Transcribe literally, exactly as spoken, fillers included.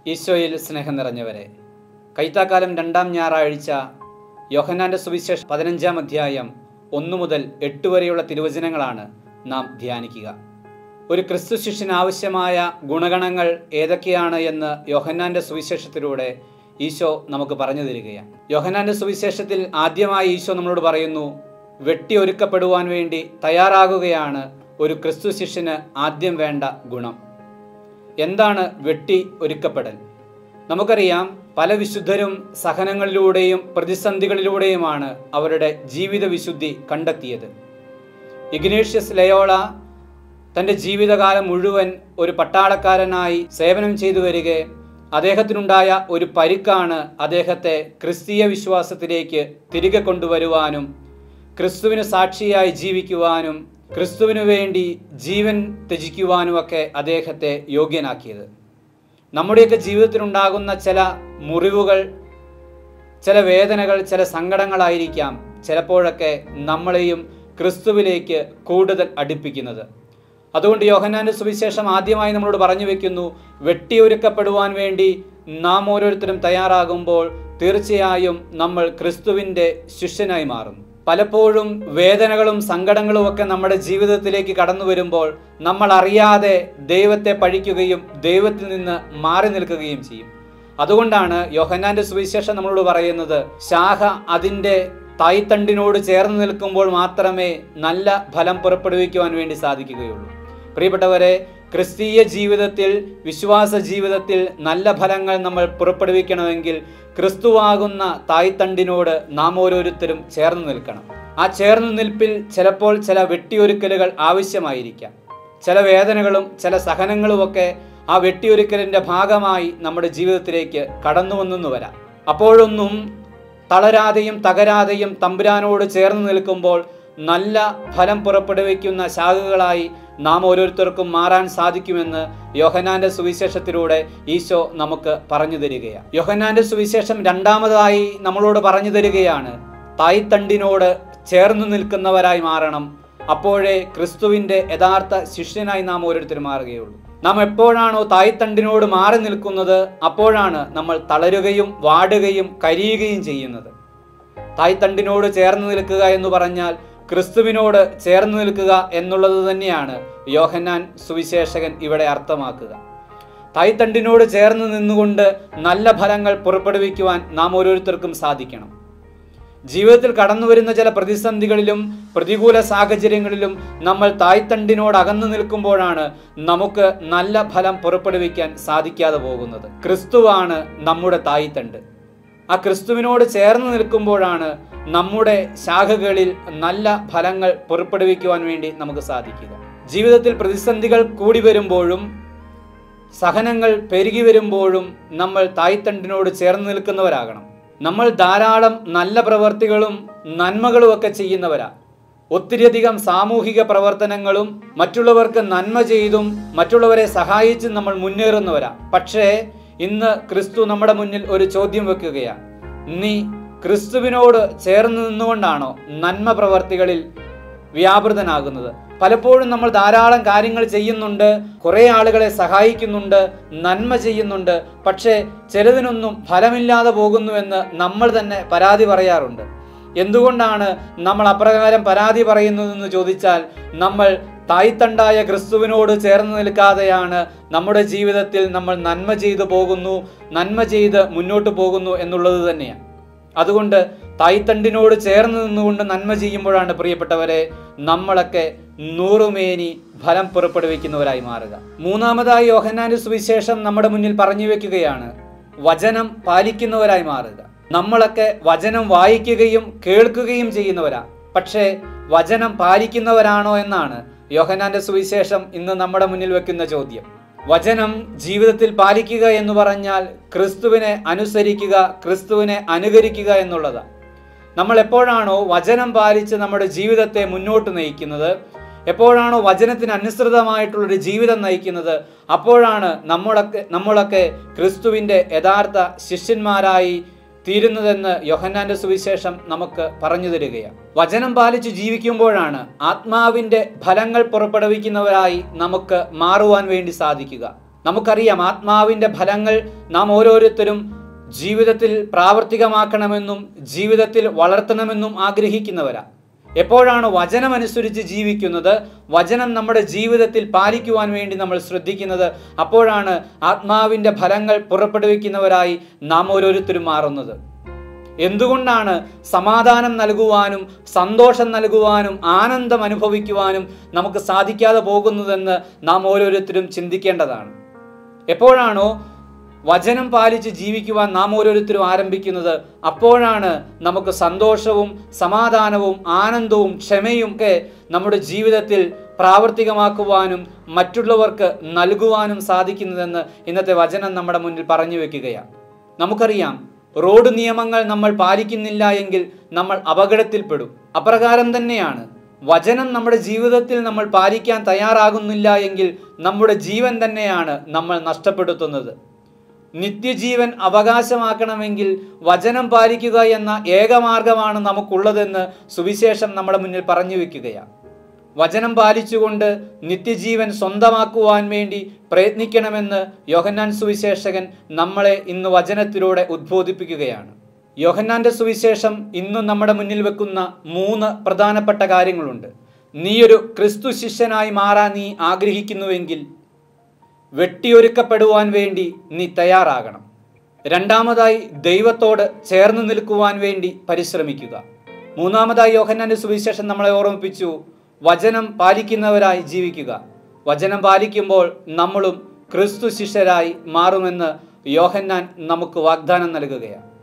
ഈശോയിൽ സ്നേഹം നിറഞ്ഞവരെ, കൈത്താക്കാലം രണ്ടാം ഞായറാഴ്ച യോഹന്നാൻ്റെ സുവിശേഷം പതിനഞ്ചാം അധ്യായം ഒന്നു മുതൽ എട്ട് വരെയുള്ള തിരുവചനങ്ങളാണ് നാം ധ്യാനിക്കുക. ഒരു ക്രിസ്തു ശിഷ്യന് ആവശ്യമായ ഗുണഗണങ്ങൾ ഏതൊക്കെയാണ് എന്ന് യോഹന്നാൻ്റെ സുവിശേഷത്തിലൂടെ ഈശോ നമുക്ക് പറഞ്ഞു തരികയാണ്. യോഹന്നാൻ്റെ സുവിശേഷത്തിൽ ആദ്യമായി ഈശോ നമ്മളോട് പറയുന്നു, വെട്ടി ഒരുക്കപ്പെടുവാൻ വേണ്ടി തയ്യാറാകുകയാണ് ഒരു ക്രിസ്തു ശിഷ്യന് ആദ്യം വേണ്ട ഗുണം. എന്താണ് വെട്ടി ഒരുക്കപ്പെടൽ? നമുക്കറിയാം, പല വിശുദ്ധരും സഹനങ്ങളിലൂടെയും പ്രതിസന്ധികളിലൂടെയുമാണ് അവരുടെ ജീവിത വിശുദ്ധി കണ്ടെത്തിയത്. ഇഗ്നേഷ്യസ് ലയോള തൻ്റെ ജീവിതകാലം മുഴുവൻ ഒരു പട്ടാളക്കാരനായി സേവനം ചെയ്തു വരികെ അദ്ദേഹത്തിനുണ്ടായ ഒരു പരിക്കാണ് അദ്ദേഹത്തെ ക്രിസ്തീയ വിശ്വാസത്തിലേക്ക് തിരികെ കൊണ്ടുവരുവാനും ക്രിസ്തുവിന് സാക്ഷിയായി ജീവിക്കുവാനും ക്രിസ്തുവിനു വേണ്ടി ജീവൻ ത്യജിക്കുവാനുമൊക്കെ അദ്ദേഹത്തെ യോഗ്യനാക്കിയത്. നമ്മുടെയൊക്കെ ജീവിതത്തിലുണ്ടാകുന്ന ചില മുറിവുകൾ, ചില വേദനകൾ, ചില സങ്കടങ്ങളായിരിക്കാം ചിലപ്പോഴൊക്കെ നമ്മളെയും ക്രിസ്തുവിലേക്ക് കൂടുതൽ അടുപ്പിക്കുന്നത്. അതുകൊണ്ട് യോഹന്നാൻ്റെ സുവിശേഷം ആദ്യമായി നമ്മളോട് പറഞ്ഞു വെക്കുന്നു, വെട്ടിയൊരുക്കപ്പെടുവാൻ വേണ്ടി നാം ഓരോരുത്തരും തയ്യാറാകുമ്പോൾ തീർച്ചയായും നമ്മൾ ക്രിസ്തുവിൻ്റെ ശിഷ്യനായി മാറും. പലപ്പോഴും വേദനകളും സങ്കടങ്ങളും ഒക്കെ നമ്മുടെ ജീവിതത്തിലേക്ക് കടന്നു വരുമ്പോൾ നമ്മൾ അറിയാതെ ദൈവത്തെ പഴിക്കുകയും ദൈവത്തിൽ നിന്ന് മാറി നിൽക്കുകയും ചെയ്യും. അതുകൊണ്ടാണ് യോഹന്നാൻ്റെ സുവിശേഷം നമ്മളോട് പറയുന്നത്, ശാഖ അതിൻ്റെ തായ്തണ്ടിനോട് ചേർന്ന് നിൽക്കുമ്പോൾ മാത്രമേ നല്ല ഫലം പുറപ്പെടുവിക്കുവാൻ വേണ്ടി സാധിക്കുകയുള്ളൂ. പ്രിയപ്പെട്ടവരെ, ക്രിസ്തീയ ജീവിതത്തിൽ, വിശ്വാസ ജീവിതത്തിൽ നല്ല ഫലങ്ങൾ നമ്മൾ പുറപ്പെടുവിക്കണമെങ്കിൽ ക്രിസ്തുവാകുന്ന തായ്തണ്ടിനോട് നാം ഓരോരുത്തരും ചേർന്ന് നിൽക്കണം. ആ ചേർന്ന് നിൽപ്പിൽ ചിലപ്പോൾ ചില വെട്ടിയൊരുക്കലുകൾ ആവശ്യമായിരിക്കാം. ചില വേദനകളും ചില സഹനങ്ങളുമൊക്കെ ആ വെട്ടിയൊരുക്കലിൻ്റെ ഭാഗമായി നമ്മുടെ ജീവിതത്തിലേക്ക് കടന്നു വന്നെന്ന് വരാം. അപ്പോഴൊന്നും തളരാതെയും തകരാതെയും തമ്പുരാനോട് ചേർന്ന് നിൽക്കുമ്പോൾ നല്ല ഫലം പുറപ്പെടുവിക്കുന്ന ശാഖകളായി നാം ഓരോരുത്തർക്കും മാറാൻ സാധിക്കുമെന്ന് യോഹന്നാൻ്റെ സുവിശേഷത്തിലൂടെ ഈശോ നമുക്ക് പറഞ്ഞു തരികയാണ്. യോഹന്നാൻ്റെ സുവിശേഷം രണ്ടാമതായി നമ്മളോട് പറഞ്ഞു തരികയാണ്, തായ്തണ്ടിനോട് ചേർന്ന് നിൽക്കുന്നവരായി മാറണം. അപ്പോഴേ ക്രിസ്തുവിൻ്റെ യഥാർത്ഥ ശിഷ്യനായി നാം ഓരോരുത്തരും മാറുകയുള്ളൂ. നാം എപ്പോഴാണോ തായ്തണ്ടിനോട് മാറി നിൽക്കുന്നത്, അപ്പോഴാണ് നമ്മൾ തളരുകയും വാടുകയും കരിയുകയും ചെയ്യുന്നത്. തായ്തണ്ടിനോട് ചേർന്ന് നിൽക്കുക എന്ന് പറഞ്ഞാൽ ക്രിസ്തുവിനോട് ചേർന്ന് നിൽക്കുക എന്നുള്ളത് തന്നെയാണ് യോഹന്നാൻ സുവിശേഷകൻ ഇവിടെ അർത്ഥമാക്കുക. തായ്തണ്ടിനോട് ചേർന്ന് നിന്നുകൊണ്ട് നല്ല ഫലങ്ങൾ പുറപ്പെടുവിക്കുവാൻ നാം ഓരോരുത്തർക്കും സാധിക്കണം. ജീവിതത്തിൽ കടന്നു വരുന്ന ചില പ്രതിസന്ധികളിലും പ്രതികൂല സാഹചര്യങ്ങളിലും നമ്മൾ തായ്തണ്ടിനോട് അകന്നു നിൽക്കുമ്പോഴാണ് നമുക്ക് നല്ല ഫലം പുറപ്പെടുവിക്കാൻ സാധിക്കാതെ പോകുന്നത്. ക്രിസ്തുവാണ് നമ്മുടെ തായ്തണ്ട്. ആ ക്രിസ്തുവിനോട് ചേർന്ന് നിൽക്കുമ്പോഴാണ് നമ്മുടെ ശാഖകളിൽ നല്ല ഫലങ്ങൾ പുറപ്പെടുവിക്കുവാൻ വേണ്ടി നമുക്ക് സാധിക്കുക. ജീവിതത്തിൽ പ്രതിസന്ധികൾ കൂടി വരുമ്പോഴും സഹനങ്ങൾ പെരുകി വരുമ്പോഴും നമ്മൾ തായ്തണ്ടിനോട് ചേർന്ന് നിൽക്കുന്നവരാകണം. നമ്മൾ ധാരാളം നല്ല പ്രവർത്തികളും നന്മകളും ഒക്കെ ചെയ്യുന്നവരാ. ഒത്തിരിയധികം സാമൂഹിക പ്രവർത്തനങ്ങളും മറ്റുള്ളവർക്ക് നന്മ ചെയ്തും മറ്റുള്ളവരെ സഹായിച്ചും നമ്മൾ മുന്നേറുന്നവരാ. പക്ഷേ ഇന്ന് ക്രിസ്തു നമ്മുടെ മുന്നിൽ ഒരു ചോദ്യം വെക്കുകയാണ്. നീ ക്രിസ്തുവിനോട് ചേർന്ന് നിന്നുകൊണ്ടാണോ നന്മ പ്രവർത്തികളിൽ വ്യാപൃതനാകുന്നത്? പലപ്പോഴും നമ്മൾ ധാരാളം കാര്യങ്ങൾ ചെയ്യുന്നുണ്ട്, കുറേ ആളുകളെ സഹായിക്കുന്നുണ്ട്, നന്മ ചെയ്യുന്നുണ്ട്, പക്ഷേ ചിലതിനൊന്നും ഫലമില്ലാതെ പോകുന്നുവെന്ന് നമ്മൾ തന്നെ പരാതി പറയാറുണ്ട്. എന്തുകൊണ്ടാണ് നമ്മൾ അപ്രകാരം പരാതി പറയുന്നതെന്ന് ചോദിച്ചാൽ, നമ്മൾ തായ്തണ്ടായ ക്രിസ്തുവിനോട് ചേർന്ന് നിൽക്കാതെയാണ് നമ്മുടെ ജീവിതത്തിൽ നമ്മൾ നന്മ ചെയ്തു പോകുന്നു, നന്മ ചെയ്ത് മുന്നോട്ട് പോകുന്നു എന്നുള്ളത് തന്നെയാണ്. അതുകൊണ്ട് തായ്തണ്ടിനോട് ചേർന്ന് നിന്നുകൊണ്ട് നന്മ ചെയ്യുമ്പോഴാണ് പ്രിയപ്പെട്ടവരെ നമ്മളൊക്കെ നൂറുമേനി ഫലം പുറപ്പെടുവിക്കുന്നവരായി മാറുക. മൂന്നാമതായി യോഹന്നാൻ്റെ സുവിശേഷം നമ്മുടെ മുന്നിൽ പറഞ്ഞു വെക്കുകയാണ്, വചനം പാലിക്കുന്നവരായി മാറുക. നമ്മളൊക്കെ വചനം വായിക്കുകയും കേൾക്കുകയും ചെയ്യുന്നവരാ, പക്ഷേ വചനം പാലിക്കുന്നവരാണോ എന്നാണ് യോഹന്നാൻ്റെ സുവിശേഷം ഇന്ന് നമ്മുടെ മുന്നിൽ വെക്കുന്ന ചോദ്യം. വചനം ജീവിതത്തിൽ പാലിക്കുക എന്ന് പറഞ്ഞാൽ ക്രിസ്തുവിനെ അനുസരിക്കുക, ക്രിസ്തുവിനെ അനുകരിക്കുക എന്നുള്ളതാണ്. നമ്മൾ എപ്പോഴാണോ വചനം പാലിച്ച് നമ്മുടെ ജീവിതത്തെ മുന്നോട്ട് നയിക്കുന്നത്, എപ്പോഴാണോ വചനത്തിന് അനുസൃതമായിട്ടുള്ളൊരു ജീവിതം നയിക്കുന്നത്, അപ്പോഴാണ് നമ്മളൊക്കെ നമ്മളൊക്കെ ക്രിസ്തുവിൻ്റെ യഥാർത്ഥ ശിഷ്യന്മാരായി തീരുന്നതെന്ന് യോഹന്നാൻ്റെ സുവിശേഷം നമുക്ക് പറഞ്ഞു തരികയാണ്. വചനം പാലിച്ച് ജീവിക്കുമ്പോഴാണ് ആത്മാവിൻ്റെ ഫലങ്ങൾ പുറപ്പെടുവിക്കുന്നവരായി നമുക്ക് മാറുവാൻ വേണ്ടി സാധിക്കുക. നമുക്കറിയാം, ആത്മാവിൻ്റെ ഫലങ്ങൾ നാം ഓരോരുത്തരും ജീവിതത്തിൽ പ്രാവർത്തികമാക്കണമെന്നും ജീവിതത്തിൽ വളർത്തണമെന്നും ആഗ്രഹിക്കുന്നവരാ. എപ്പോഴാണ് വചനമനുസരിച്ച് ജീവിക്കുന്നത്, വചനം നമ്മുടെ ജീവിതത്തിൽ പാലിക്കുവാൻ വേണ്ടി നമ്മൾ ശ്രദ്ധിക്കുന്നത്, അപ്പോഴാണ് ആത്മാവിൻ്റെ ഫലങ്ങൾ പുറപ്പെടുവിക്കുന്നവരായി നാം ഓരോരുത്തരും മാറുന്നത്. എന്തുകൊണ്ടാണ് സമാധാനം നൽകുവാനും സന്തോഷം നൽകുവാനും ആനന്ദം അനുഭവിക്കുവാനും നമുക്ക് സാധിക്കാതെ പോകുന്നതെന്ന് നാം ഓരോരുത്തരും ചിന്തിക്കേണ്ടതാണ്. എപ്പോഴാണോ വചനം പാലിച്ച് ജീവിക്കുവാൻ നാം ഓരോരുത്തരും ആരംഭിക്കുന്നത്, അപ്പോഴാണ് നമുക്ക് സന്തോഷവും സമാധാനവും ആനന്ദവും ക്ഷമയും ഒക്കെ നമ്മുടെ ജീവിതത്തിൽ പ്രാവർത്തികമാക്കുവാനും മറ്റുള്ളവർക്ക് നൽകുവാനും സാധിക്കുന്നതെന്ന് ഇന്നത്തെ വചനം നമ്മുടെ മുന്നിൽ പറഞ്ഞു വെക്കുകയാണ്. നമുക്കറിയാം, റോഡ് നിയമങ്ങൾ നമ്മൾ പാലിക്കുന്നില്ല എങ്കിൽ നമ്മൾ അപകടത്തിൽപ്പെടും. അപ്രകാരം തന്നെയാണ് വചനം നമ്മുടെ ജീവിതത്തിൽ നമ്മൾ പാലിക്കാൻ തയ്യാറാകുന്നില്ല എങ്കിൽ നമ്മുടെ ജീവൻ തന്നെയാണ് നമ്മൾ നഷ്ടപ്പെടുത്തുന്നത്. നിത്യജീവൻ അവകാശമാക്കണമെങ്കിൽ വചനം പാലിക്കുക എന്ന ഏകമാർഗമാണ് നമുക്കുള്ളതെന്ന് സുവിശേഷം നമ്മുടെ മുന്നിൽ പറഞ്ഞു വെക്കുകയാണ്. വചനം പാലിച്ചുകൊണ്ട് നിത്യജീവൻ സ്വന്തമാക്കുവാൻ വേണ്ടി പ്രയത്നിക്കണമെന്ന് യോഹന്നാൻ സുവിശേഷകൻ നമ്മളെ ഇന്ന് വചനത്തിലൂടെ ഉദ്ബോധിപ്പിക്കുകയാണ്. യോഹന്നാൻ്റെ സുവിശേഷം ഇന്നും നമ്മുടെ മുന്നിൽ വെക്കുന്ന മൂന്ന് പ്രധാനപ്പെട്ട കാര്യങ്ങളുണ്ട്. നീയൊരു ക്രിസ്തു ശിഷ്യനായി മാറാൻ നീ ആഗ്രഹിക്കുന്നുവെങ്കിൽ വെട്ടിയൊരുക്കപ്പെടുവാൻ വേണ്ടി നീ തയ്യാറാകണം. രണ്ടാമതായി, ദൈവത്തോട് ചേർന്ന് നിൽക്കുവാൻ വേണ്ടി പരിശ്രമിക്കുക. മൂന്നാമതായി യോഹന്നാൻ്റെ സുവിശേഷം നമ്മളെ ഓർമ്മിപ്പിച്ചു, വചനം പാലിക്കുന്നവരായി ജീവിക്കുക. വചനം പാലിക്കുമ്പോൾ നമ്മളും ക്രിസ്തു ശിഷ്യരായി മാറുമെന്ന് യോഹന്നാൻ നമുക്ക് വാഗ്ദാനം നൽകുകയാണ്.